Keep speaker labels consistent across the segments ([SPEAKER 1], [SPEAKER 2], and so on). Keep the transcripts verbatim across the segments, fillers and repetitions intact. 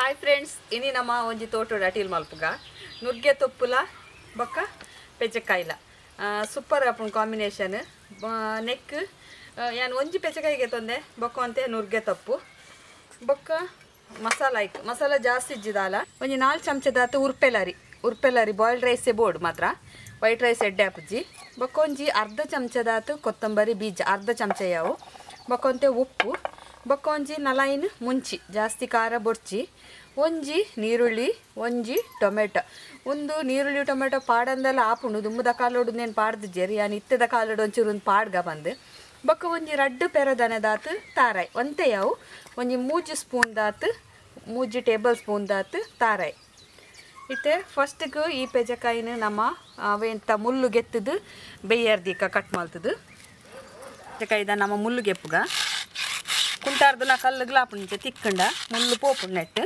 [SPEAKER 1] Hi friends, ಇನಿ ನಮ್ಮ ಒಂಜಿ ತೋಟದ ಅಟೀಲ್ ಮಲ್ಪುಗ ನುಗ್ಗೆ ತೊಪ್ಪುಲ ಬೊಕ್ಕ ಪೆಚ್ಚಕಾಯಿಲ ಸೂಪರ್ ಆಪುಂಡು ಕಾಂಬಿನೇಷನ್. ನೆಕ್ ಯಾನು ಒಂಜಿ ಪೆಚ್ಚಕಾಯಿಗೆ ತೊಂದೆ ಬೊಕ್ಕ ಅಂತೆ ನುಗ್ಗೆ ತೊಪ್ಪು ಬೊಕ್ಕ ಮಸಾಲ ಐಕ್ ಮಸಾಲ ಜಾಸ್ತಿ ಇಜ್ಜಿದಾಲ ಒಂಜಿ ನಾಲ್ಕು ಚಮಚದಾತ ಉರ್ಪೆಲರಿ ಉರ್ಪೆಲರಿ ಬಾಯ್ಲ್ಡ್ ರೈಸೇ ಬೋರ್ಡ್ ಮಾತ್ರ ವೈಟ್ ರೈಸ್ ಎಡ್ಡೆ ಹಾಪುಜಿ ಬೊಕ್ಕ ಒಂಜಿ ಅರ್ಧ ಚಮಚದಾತ ಕೊತ್ತಂಬರಿ ಬೀಜ ಅರ್ಧ ಚಮಚ ಯಾವು ಬೊಕ್ಕ ಒಂತೆ ಉಪ್ಪು ಬೊಕ್ಕ ಒಂಜಿ ನಲೈನ್ ಮುಂಚಿ ಜಾಸ್ತಿ ಖಾರ ಬೊಡ್ಚಿ ಒಂಜಿ ನೀರುಳ್ಳಿ ಒಂಜಿ ಟೊಮೆಟೊ ಒಂದು ನೀರುಳ್ಳಿ ಟೊಮೆಟೊ ಪಾಡಂದೆಲ್ಲ ಆಪುಂಡು ದುಂಬುದ ಕಾಲೋಡು ನೇನು ಪಾಡ್ದು ಜೇರಿ ಯಾನು ಇತ್ತದ ಕಾಲೋಡು ಒಂಚೂರು ಒಂದು ಪಾಡ್ಗ ಬಂದು ಬೊಕ್ಕ ಒಂಜಿ ರಡ್ಡು ಪೆರದನೆದಾತು ತಾರಾಯ್ ಒಂತೆ ಯಾವು ಒಂಜಿ ಮೂಜಿ ಸ್ಪೂನ್ ದಾತು ಮೂಜಿ ಟೇಬಲ್ ಸ್ಪೂನ್ ದಾತು ತಾರಾಯ್ ಇತ್ತೆ ಫಸ್ಟ್ಗೆ ಈ ಪೆಜಕಾಯಿನ ನಮ್ಮ ಅವೆಂತ ಮುಳ್ಳು ಗೆತ್ತದು ಬೇಯರ್ದಿಕ್ಕ ಕಟ್ ಮಾಡ್ತದು ಪೆಜಕಾಯಿದ ನಮ್ಮ ಮುಳ್ಳು ಗೆಪ್ಪುಗ ಕುಂಟಾರ್ದು ನಾ ಕಲ್ಲುಗ್ಲ ಆಪುಂಚೆ ತಿಕ್ಕಂಡ ಮುಳ್ಳು ಪೋಪು ನೆಟ್ಟು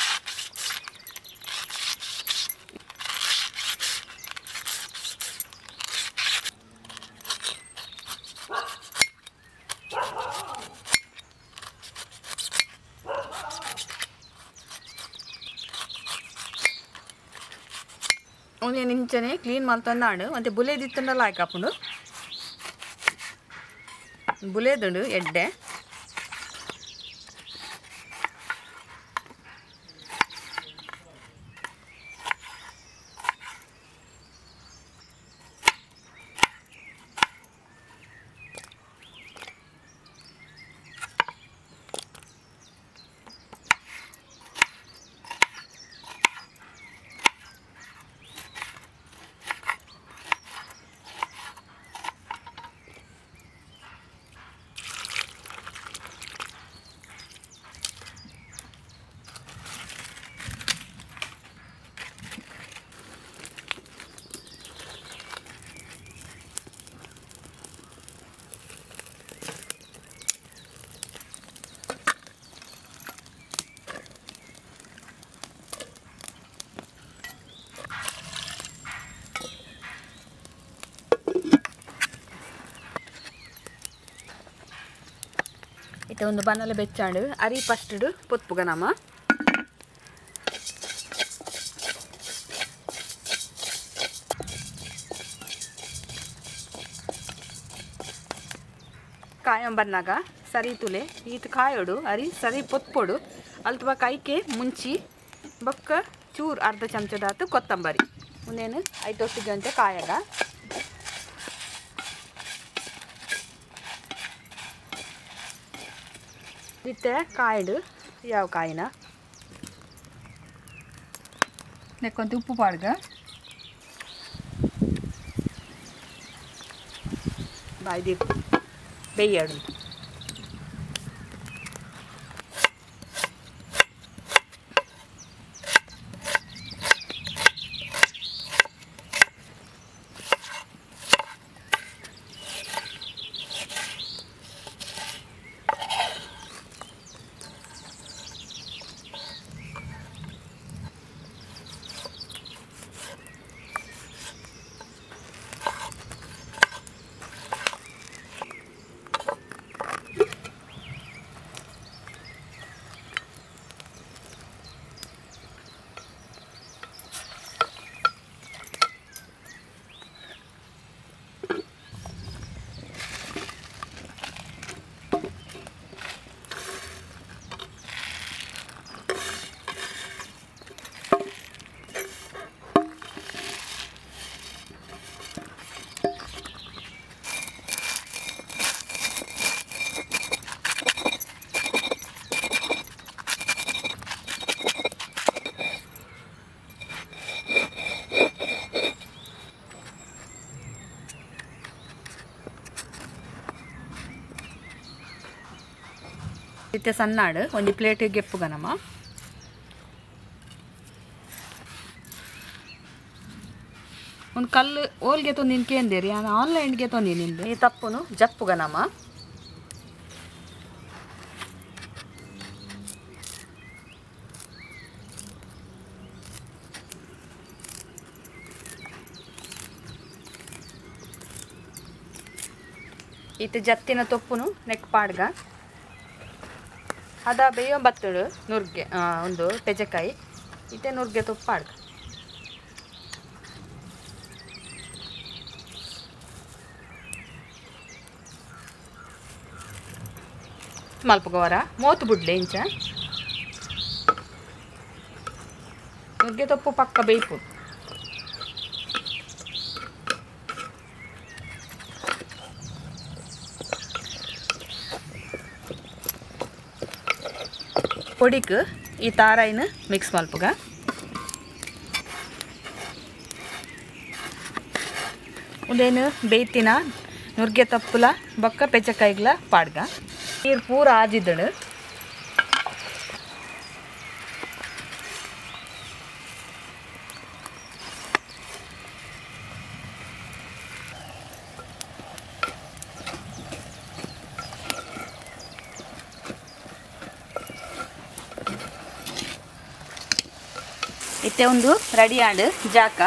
[SPEAKER 1] ಒಂದೇ ನಿಂಚನೆ ಕ್ಲೀನ್ ಮಾಡ್ತಂದಾಡು ಮತ್ತೆ ಬುಲೇದಿತ್ತಂಡಲ್ಲ ಹಾಕಾಪುಂಡು ಬುಲೇದುಂಡು ಎಡ್ಡೆ ಇತ್ತೆ ಒಂದು ಬನ್ನಲ ಬೆಚ್ಚಾಂಡು ಅರಿ ಫಸ್ಟು ಪೊತ್ಪುಗ ನಮ್ಮ ಕಾಯಂ ಬನ್ನಾಗ ಸರಿ ತುಲೆ ಈತ ಕಾಯೋಡು ಅರಿ ಸರಿ ಪೊತ್ಪೊಡು ಅಲ್ತವ ಕೈಕೆ ಮುಂಚಿ ಬೊಕ್ಕ ಚೂರು ಅರ್ಧ ಚಮಚದಾತು ಕೊತ್ತಂಬರಿ ಮುಂದೇನು ಐದೊಟ್ಟಿಗೆ ಅಂತೆ ಕಾಯಾಗ ಇತ್ತೆ ಕಾಯಿಡು ಯಾವ ಕಾಯಿನ ನೆಕ್ಕೊಂತ ಉಪ್ಪು ಪಾಡ್ಗ ಬಾಯ್ದಿ ಬೇಯ್ಯಾಡು ಇತ್ತೆ ಸಣ್ಣಾಡು ಒಂದು ಪ್ಲೇಟಿಗೆ ಗೆಪ್ಪುಗ ನಮ್ಮ ಒಂದು ಕಲ್ಲು ಓಲ್ಗೆ ತೊಂದಿನ ಕೇಂದೇರಿ ನಾನು ಆನ್ಲೈನ್ಗೆ ತೊಂದಿನಿಂದ ಈ ತಪ್ಪುನು ಜಪ್ಪುಗ ನಮ್ಮ ಇತ್ತೆ ಜತ್ತಿನ ತೊಪ್ಪುನು ನೆಕ್ ಪಾಡ್ಗ ಅದ ಬೇಯೋ ಬತ್ತಳು ನುರ್ಗೆ ಒಂದು ಪೆಜಕಾಯಿ ಇತ್ತೆ ನುರ್ಗೆ ತುಪ್ಪ ಆಡ್ಕ ಮಲ್ಪಗೋರ ಮೂವತ್ತು ಬುಡ್ಲೆ ಇಂಚ ನುಗ್ಗೆ ತೊಪ್ಪು ಪಕ್ಕ ಬೇಯ್ಪು పొడిక్ ఈ తారాయిన మిక్స్ మల్పుగా ಉದೇನು ಬೇಯ್ತಿನ ನುರ್ಗೆ ತಪ್ಪುಲ ಬೊಕ್ಕ ಪೆಚ್ಚಕಾಯಿಗ್ಲ ಪಾಡ್ಗ ನೀರು ಪೂರ ಆಜಿದ್ದಳು ಇತ್ತೆ ಒಂದು ರೆಡಿ ಆಂಡ್ ಜಾಕ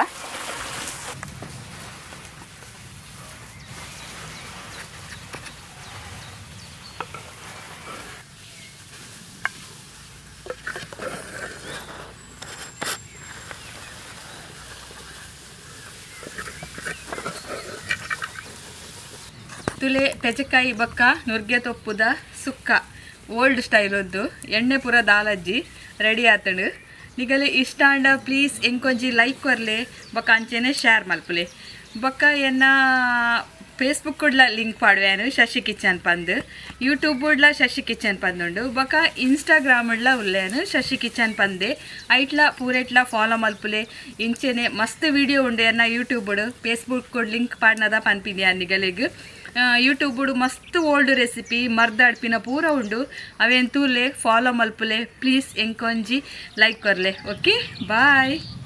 [SPEAKER 1] ತುಲೆ ಪೆಚಕಾಯಿ ಬಕ್ಕ ನುರ್ಗೆ ತೊಪ್ಪುದ ಸುಕ್ಕ ಓಲ್ಡ್ ಸ್ಟೈಲದ್ದು ಎಣ್ಣೆ ಪೂರ ದಾಲಜ್ಜಿ ರೆಡಿ ಆತಂಡು ನಿಗಲೆ ಇಷ್ಟ ಅಂಡ ಪ್ಲೀಸ್ ಎಂಕೊಂಜಿ ಲೈಕ್ ಕೊರ್ಲೆ ಬೊಕ್ಕ ಅಂಚೆನೆ ಶೇರ್ ಮಲ್ಪುಲೆ ಬೊಕ್ಕ ಎನ್ನ ಫೇಸ್ಬುಕ್ ಉಡ್ಲ ಲಿಂಕ್ ಪಾಡುವೆನು ಶಶಿ ಕಿಚನ್ ಪಂದ್ ಯೂಟ್ಯೂಬ್ ಉಡ್ಲ ಶಶಿ ಕಿಚನ್ ಪಂದುಂಡು ಬೊಕ್ಕ ಇನ್ಸ್ಟಾಗ್ರಾಮ್ ಉಡ್ಲ ಉಲ್ಲೇನು ಶಶಿ ಕಿಚನ್ ಪಂದೆ ಐಟ್ಲ ಪೂರೆಟ್ಲ ಫಾಲೋ ಮಲ್ಪುಲೆ ಇಂಚೆನೆ ಮಸ್ತ್ ವಿಡಿಯೋ ಉಂಡು ಎನ್ನ ಯೂಟ್ಯೂಬ್ ಉಡು ಫೇಸ್ಬುಕ್ ಉಡ್ ಲಿಂಕ್ ಪಾಡ್ನದ ಪನ್ಪಿದ್ಯಾ ನಿಗಲೆಗ್ ಯೂಟ್ಯೂಬ್ ಉಡು ಮಸ್ತ್ ಓಲ್ಡ್ ರೆಸಿಪಿ ಮರ್ದಾಡ್ಪಿನ ಪೂರ ಉಂಡು ಅವೇನ್ ತೂಲೆ ಫಾಲೋ ಮಲ್ಪುಲೆ ಪ್ಲೀಸ್ ಎಂಕೊಂಜಿ ಲೈಕ್ ಕೊರ್ಲೆ ಓಕೆ ಬಾಯ್.